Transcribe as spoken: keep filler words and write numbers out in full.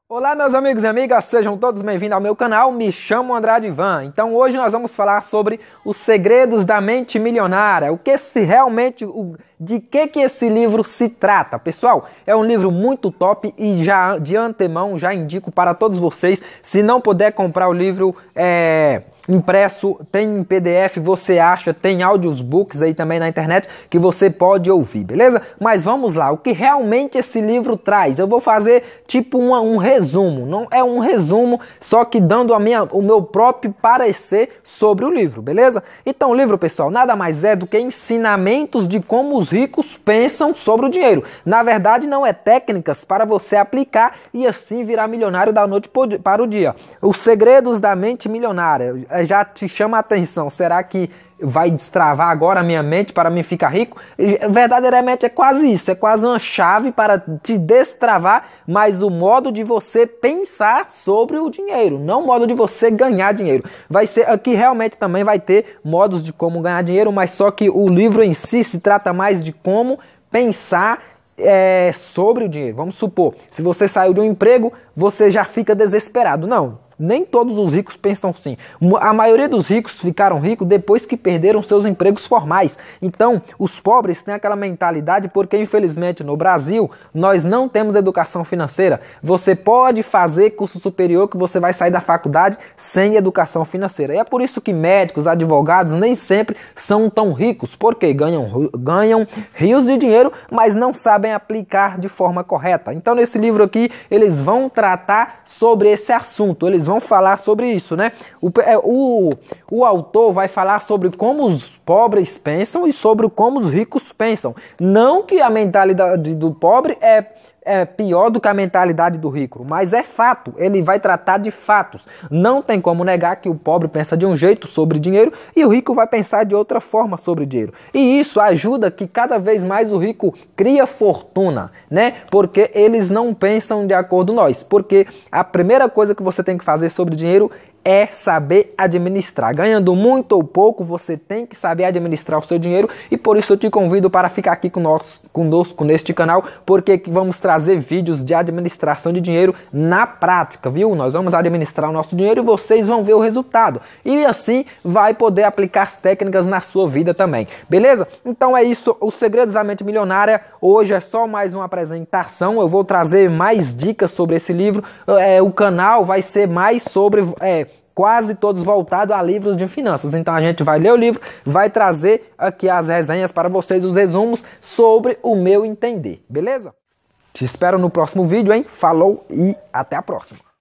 Olá meus amigos e amigas, sejam todos bem-vindos ao meu canal, me chamo Andrade Ivan. Então hoje nós vamos falar sobre os segredos da mente milionária, o que se realmente, o, de que que esse livro se trata. Pessoal, é um livro muito top e já de antemão já indico para todos vocês, se não puder comprar o livro é, impresso, tem em P D F, você acha, tem audiobooks aí também na internet que você pode ouvir, beleza? Mas vamos lá, o que realmente esse livro traz? Eu vou fazer tipo uma, um resumo, não é um resumo, só que dando a minha, o meu próprio parecer sobre o livro, beleza? Então o livro, pessoal, nada mais é do que ensinamentos de como os ricos pensam sobre o dinheiro. Na verdade, não é técnicas para você aplicar e assim virar milionário da noite para o dia. Os segredos da mente milionária. Já te chama a atenção, será que vai destravar agora a minha mente para mim ficar rico? Verdadeiramente é quase isso, é quase uma chave para te destravar, mas o modo de você pensar sobre o dinheiro, não o modo de você ganhar dinheiro. Vai ser aqui realmente também vai ter modos de como ganhar dinheiro, mas só que o livro em si se trata mais de como pensar é, sobre o dinheiro. Vamos supor, se você saiu de um emprego, você já fica desesperado. Não. Nem todos os ricos pensam assim. A maioria dos ricos ficaram ricos depois que perderam seus empregos formais. Então, os pobres têm aquela mentalidade porque, infelizmente, no Brasil, nós não temos educação financeira. Você pode fazer curso superior que você vai sair da faculdade sem educação financeira. E é por isso que médicos, advogados nem sempre são tão ricos, porque ganham, ganham rios de dinheiro, mas não sabem aplicar de forma correta. Então, nesse livro aqui, eles vão tratar sobre esse assunto. Eles vão falar sobre isso, né? O, o, o autor vai falar sobre como os pobres pensam e sobre como os ricos pensam. Não que a mentalidade do pobre é, é pior do que a mentalidade do rico, mas é fato. Ele vai tratar de fatos. Não tem como negar que o pobre pensa de um jeito sobre dinheiro e o rico vai pensar de outra forma sobre dinheiro. E isso ajuda que cada vez mais o rico cria fortuna, né? Porque eles não pensam de acordo com nós. Porque a primeira coisa que você tem que fazer sobre dinheiro é saber administrar. Ganhando muito ou pouco, você tem que saber administrar o seu dinheiro e por isso eu te convido para ficar aqui conosco, conosco neste canal, porque vamos trazer vídeos de administração de dinheiro na prática, viu? Nós vamos administrar o nosso dinheiro e vocês vão ver o resultado. E assim vai poder aplicar as técnicas na sua vida também, beleza? Então é isso, os segredos da mente milionária. Hoje é só mais uma apresentação, eu vou trazer mais dicas sobre esse livro. É, o canal vai ser mais sobre... É, quase todos voltados a livros de finanças. Então a gente vai ler o livro, vai trazer aqui as resenhas para vocês, os resumos sobre o meu entender, beleza? Te espero no próximo vídeo, hein? Falou e até a próxima!